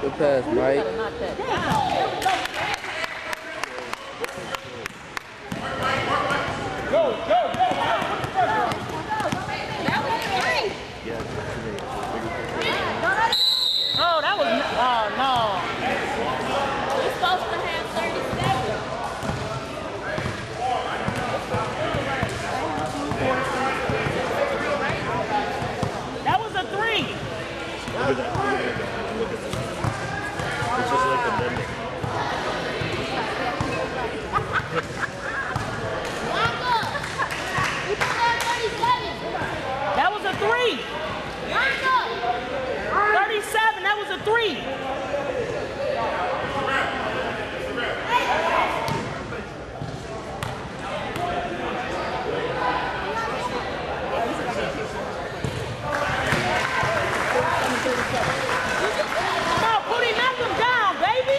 Good pass, Mike. Go, go, go! Oh, that was, oh no. We're supposed to have 37. That was a 3. Look at that. It's just like the bending. That was a 3. 37, that was a 3. Come on, Pootie, knock him down, baby.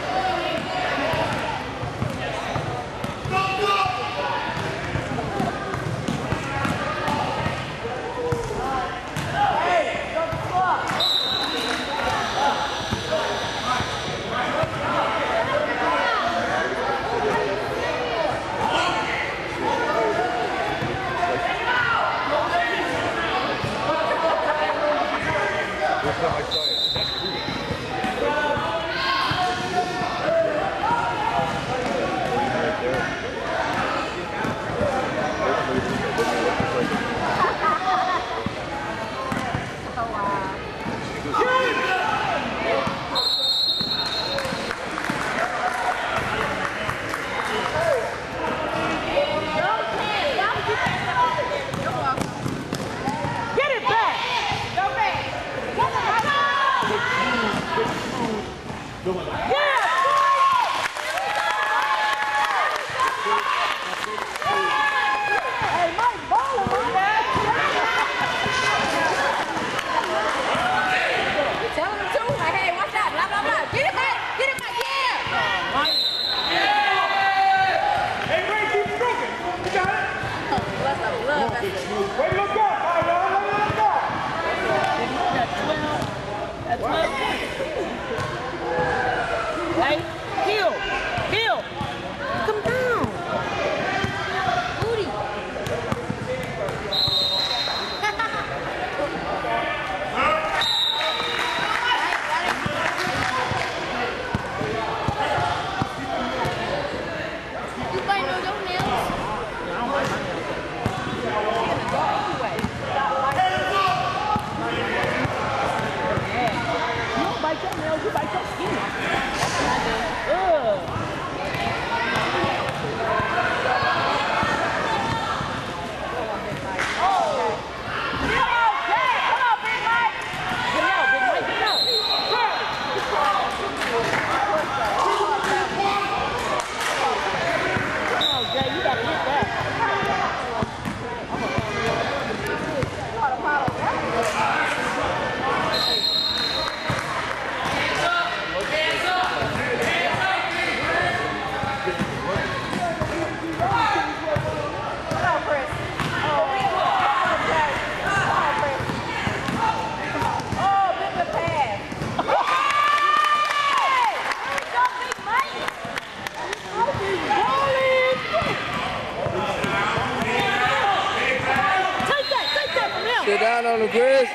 Sit down on the Grizz.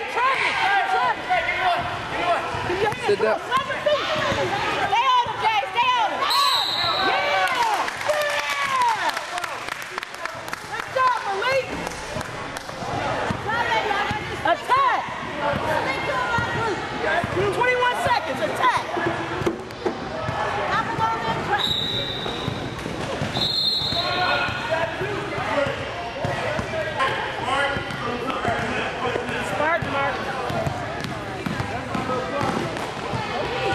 Sit down. Stay on him, Jay. Stay on him. Yeah! Yeah! Good job, Malik. Attack! 21 seconds. Attack. Knock him on that track. Smart, Mark.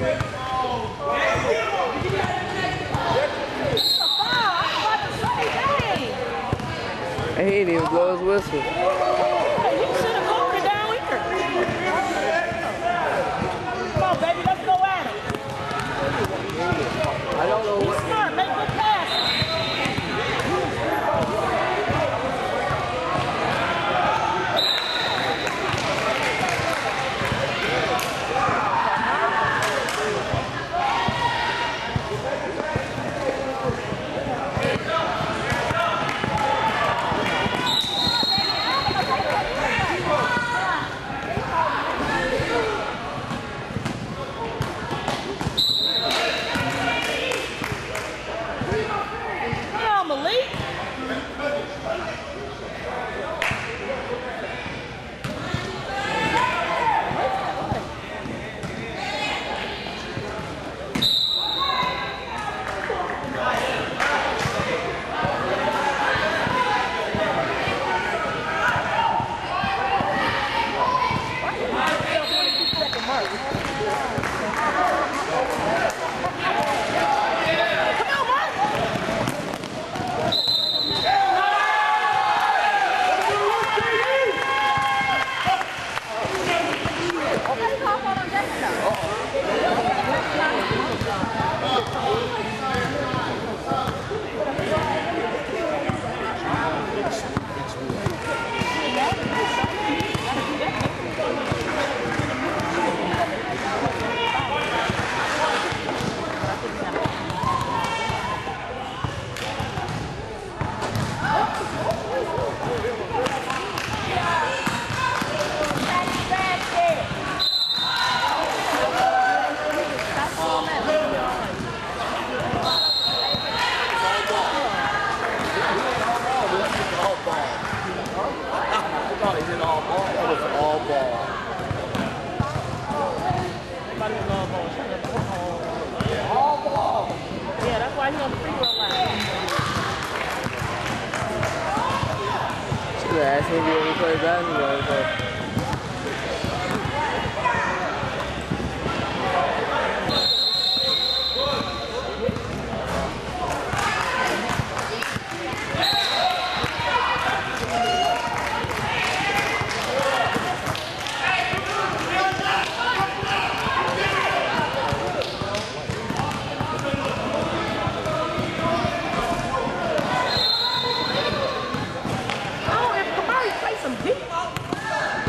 He didn't even blow his whistle. You should have called it down here. Come on, baby, let's go at it. I don't know what. Smart, make good passes. Ask him if he ever played basketball. Some deep.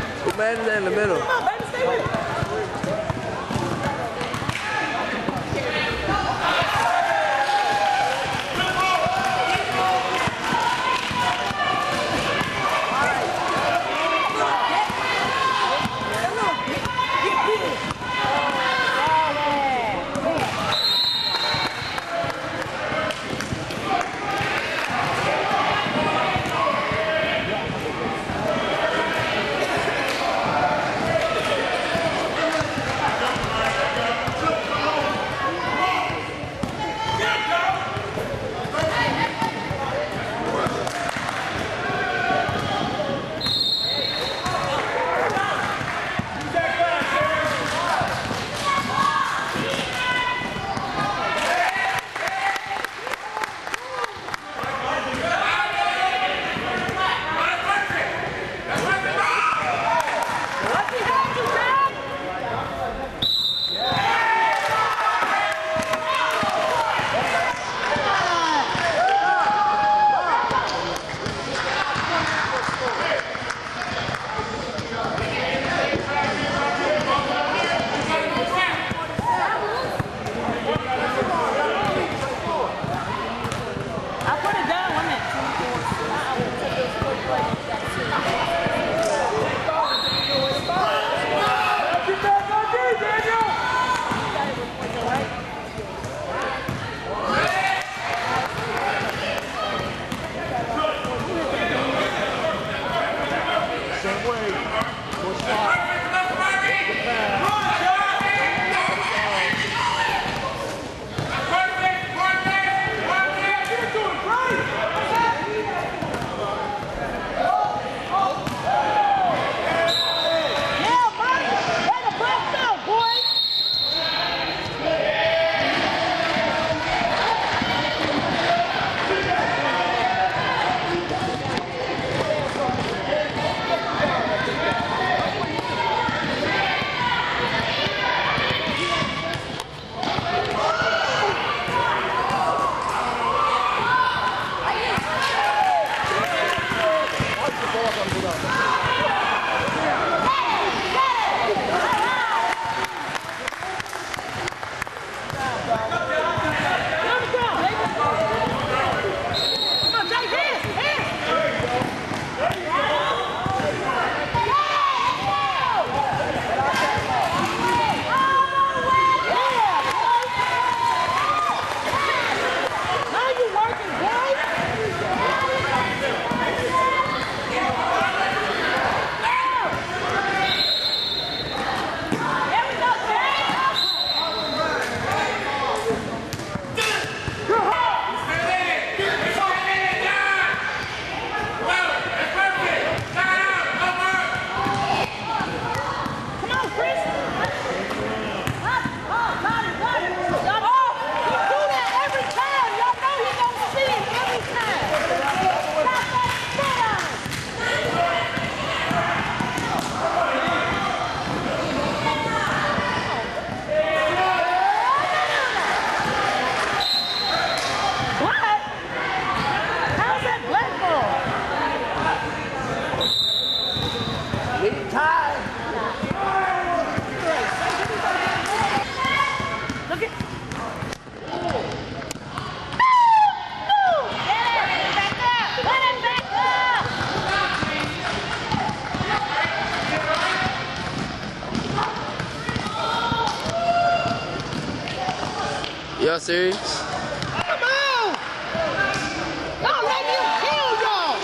Y'all serious? Come on! Don't let me kill y'all!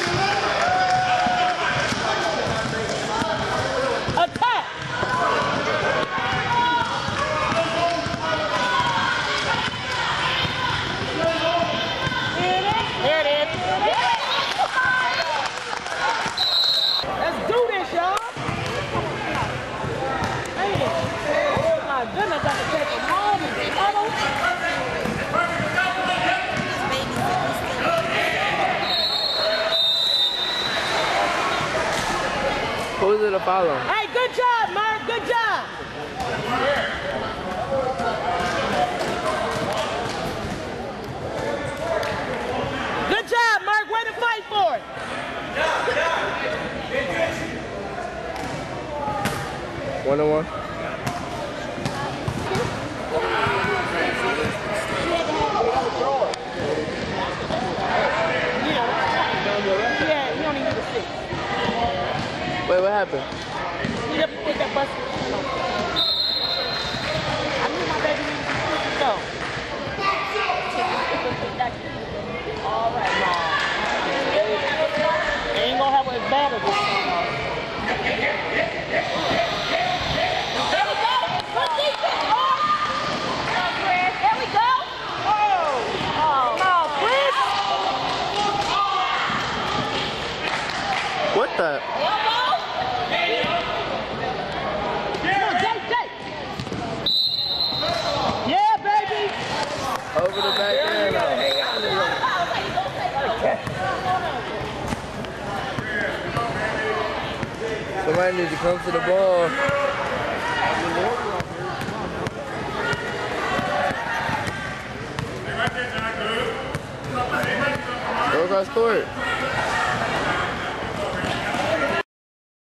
Attack! Here it is. Let's do this, y'all. Man, oh my goodness, I can take them home and cuddle. Who's it to follow? Hey, good job, Mark. Good job. Good job, Mark. Way to fight for it. 1-on-1. Yeah, he don't even need a stick. Wait, what happened? He up to take that bus. I knew my baby needed to go. All right, Mom. Ain't gonna have as bad as this. There we go. Good defense, boy. There we go. Oh, Chris. What the? Yeah, baby. Over the back end. Somebody needs to come to the ball. Go across court.